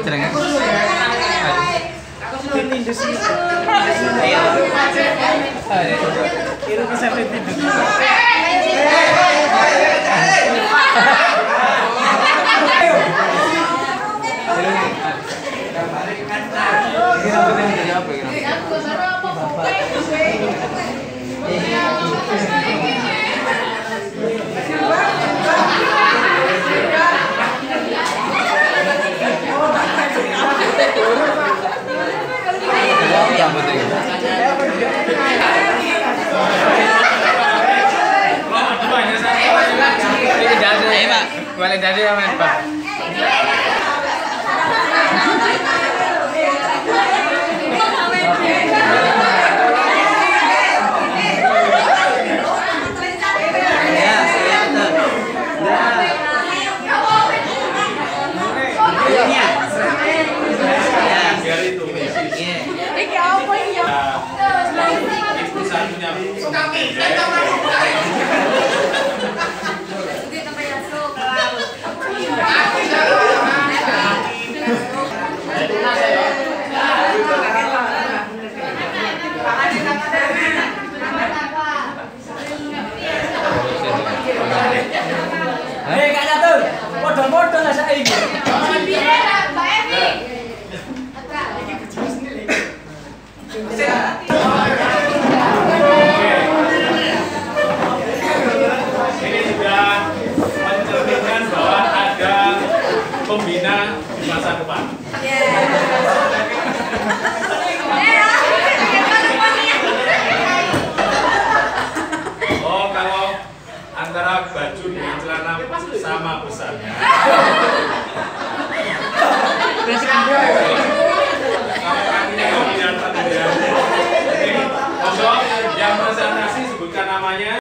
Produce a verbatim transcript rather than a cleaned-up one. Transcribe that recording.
jenenge? Ini industri. Itu bisa pindah. Balik dari apa, Pak? Hei Kak Catur, modal-modal lah saya ini. Ini sudah mencerminkan bahwa ada pembina di masa depan. Oh, kalau antara baju dengan celana sama besarnya. Kalau kakinya kelihatan ya. Oke, yang presentasi sebutkan namanya.